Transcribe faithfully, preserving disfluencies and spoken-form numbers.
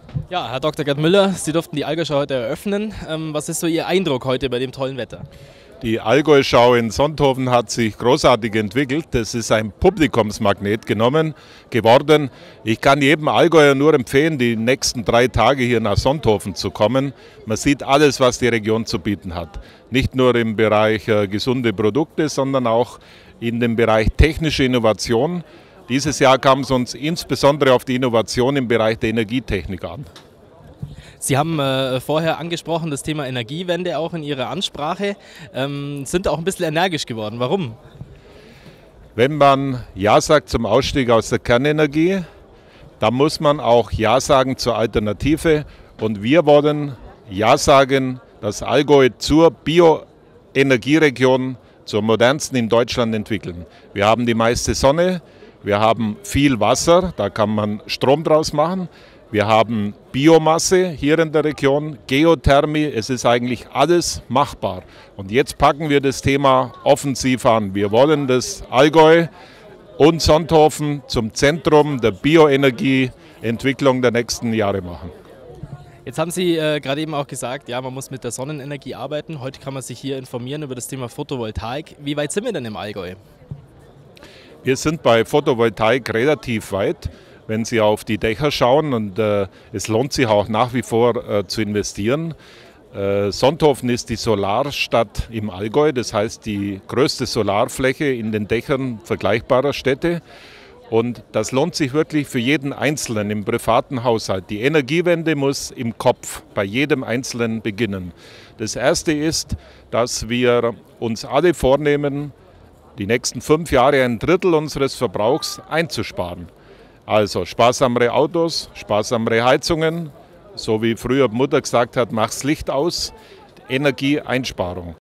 Ja, Herr Doktor Gerd Müller, Sie durften die Allgäu-Schau heute eröffnen. Ähm, was ist so Ihr Eindruck heute bei dem tollen Wetter? Die Allgäu-Schau in Sonthofen hat sich großartig entwickelt. Das ist ein Publikumsmagnet genommen, geworden. Ich kann jedem Allgäuer nur empfehlen, die nächsten drei Tage hier nach Sonthofen zu kommen. Man sieht alles, was die Region zu bieten hat. Nicht nur im Bereich äh, gesunde Produkte, sondern auch in dem Bereich technische Innovation. Dieses Jahr kam es uns insbesondere auf die Innovation im Bereich der Energietechnik an. Sie haben äh, vorher angesprochen das Thema Energiewende auch in Ihrer Ansprache, ähm, sind auch ein bisschen energisch geworden. Warum? Wenn man Ja sagt zum Ausstieg aus der Kernenergie, dann muss man auch Ja sagen zur Alternative. Und wir wollen Ja sagen, das Allgäu zur Bioenergieregion, zur modernsten in Deutschland entwickeln. Wir haben die meiste Sonne, wir haben viel Wasser, da kann man Strom draus machen. Wir haben Biomasse hier in der Region, Geothermie, es ist eigentlich alles machbar. Und jetzt packen wir das Thema offensiv an. Wir wollen das Allgäu und Sonthofen zum Zentrum der Bioenergieentwicklung der nächsten Jahre machen. Jetzt haben Sie äh, gerade eben auch gesagt, ja, man muss mit der Sonnenenergie arbeiten. Heute kann man sich hier informieren über das Thema Photovoltaik. Wie weit sind wir denn im Allgäu? Wir sind bei Photovoltaik relativ weit. Wenn Sie auf die Dächer schauen, und äh, es lohnt sich auch nach wie vor äh, zu investieren. Äh, Sonthofen ist die Solarstadt im Allgäu, das heißt die größte Solarfläche in den Dächern vergleichbarer Städte. Und das lohnt sich wirklich für jeden Einzelnen im privaten Haushalt. Die Energiewende muss im Kopf bei jedem Einzelnen beginnen. Das Erste ist, dass wir uns alle vornehmen, die nächsten fünf Jahre ein Drittel unseres Verbrauchs einzusparen. Also sparsamere Autos, sparsamere Heizungen, so wie früher Mutter gesagt hat, mach's Licht aus, Energieeinsparung.